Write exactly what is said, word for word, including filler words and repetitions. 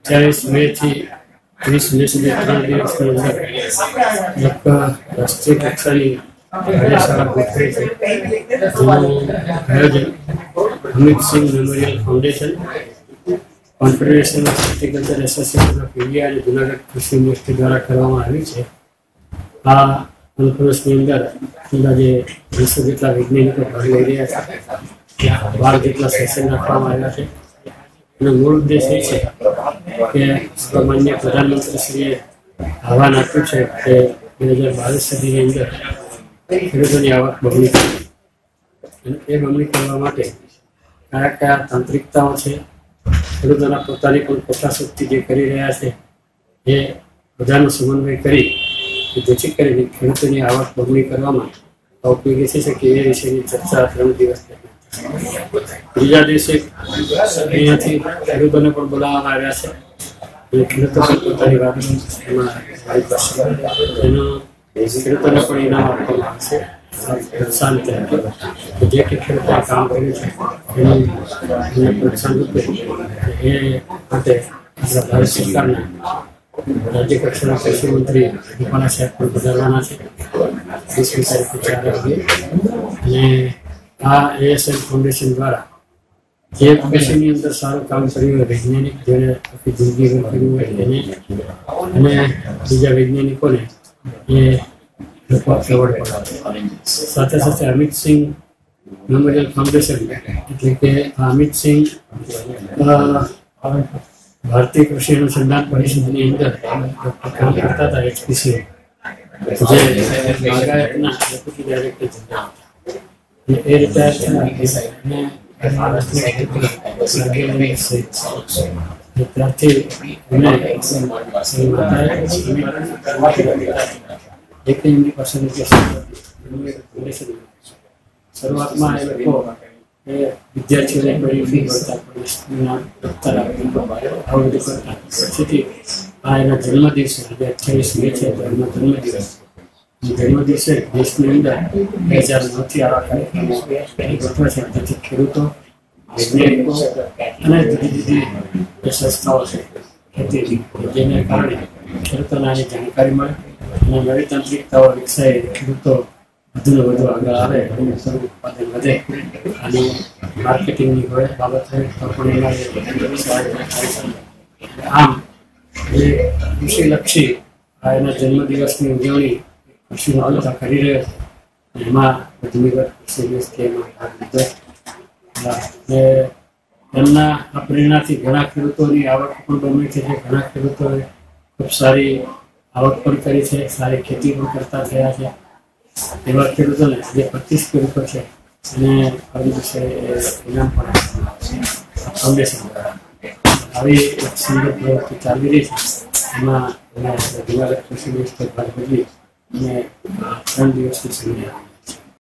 अठावीस मे थी तीस मे सुधी त्रण दिवसनी अंदर एक राष्ट्रीय कक्षानी कार्यशाला गोठवाई छे, जेनुं आयोजन Amit Singh memorial foundation, confederation of agriculture association of India और जूनागढ़ कृषि यूनिवर्सिटी द्वारा करवामां आवी छे। आ कॉन्फ्रेंसनी अंदर अंदाजे वीस जेटला वैज्ञानिको भाग लई रह्या छे। बार जेटला सेशन राखवामां आव्या छे। मूल उद्देश्य ए छे के सामान्य प्रधानमंत्रीश्रीए आह्वान आप्युं छे के બે હજાર બાવીસ સુધીની અંદર ખેડૂતોની આવક બમણી કરવી અને એ બમણી કરવા માટે કયા કયા તાંત્રિકતાઓ છે, ખેડૂતોના પોતાની પણ પોતાશક્તિ જે કરી રહ્યા છે એ બધાનો સમન્વય કરી જેથી કરીને ખેડૂતોની આવક બમણી કરવામાં ઉપયોગી થઈ શકે એ વિશેની ચર્ચા ત્રણ દિવસ ત્રીજા દિવસે અહીંયાથી ખેડૂતોને પણ બોલાવવામાં આવ્યા છે। ખેડૂતો પણ પોતાની વાત એમાં એનો ખેડૂતોને પણ ઇનામ આપવામાં આવશે પ્રોત્સાહન તરીકે જે કે ખેડૂતોએ કામ કર્યું છે એનું એને પ્રોત્સાહન રૂપે એ માટે આપણા ભારત સરકારના राज्य कक्षा कृषि मंत्री रूपाला साहेब पण पधारवाना छे वीसमी तारीखे चार वागे। आ एएसएल फाउंडेशन द्वारा जे कृषिनी अंदर साરું કામ કર્યું હોય વૈજ્ઞાનિક જેણે આખી જિંદગી કર્યું હોય એને અને બીજા વૈજ્ઞાનિકોને એ લોકો એવોર્ડ પણ સાથે સાથે અમિત સિંહ મેમોરિયલ फाउंडेशन એટલે કે અમિત સિંહ भारतीय कृषि अनुसंधान परिषद ની અંદર કામ કરતા હતા એચપીસી જે બાગાયતના ડેપ્યુટી ડાયરેક્ટર હતા અને એ રિટાયર થયા અને ત્યારથી એમને એક એમની પસંદગી શરૂઆતમાં એ લોકો विद्यार्थी बड़ी फी भरता दफ्तर पछी आ जन्म दिवस अठावीस मे है जन्म दिवस जन्म दिवसे देश अंदर બે હજાર નવ थी आवा कार्यक्रम गोठवा छे खेडूतो वैज्ञानिको अने जुदी जुदी संस्थाओं से खेती जेने कारणे खेडूतोने आनी जानकारी मळे अने नवी तांत्रिकताओ विकसाय खेडूतो વધુ વધુ આગળ આવે અને ઉત્પાદન વધે અને માર્કેટિંગની હોય બાબત હોય તો પણ એના આમ એ કૃષિલક્ષી આ એના જન્મદિવસની ઉજવણી કૃષિનો અંત કરી રહ્યો છે। એમાં ભૂમિગત કૃષિ યુનિવર્સિટી એમાં ભાગ લીધો અને એમના આ પ્રેરણાથી ઘણા ખેડૂતોની આવક પણ બમણી થઈ છે। ઘણા ખેડૂતોએ ખૂબ સારી આવક પણ કરી છે, સારી ખેતી પણ કરતા થયા છે। એવા ખેડૂતોને જે પચીસ ખેડૂતો છે એને ફરી વિશે ઇનામ પણ ફાઉન્ડેશન દ્વારા આવી એક સુંદર પ્રવૃત્તિ ચાલી રહી છે। એમાં જૂનાગઢ કૃષિ યુનિવર્સિટી ભાગ બદલી અને ત્રણ દિવસની સમય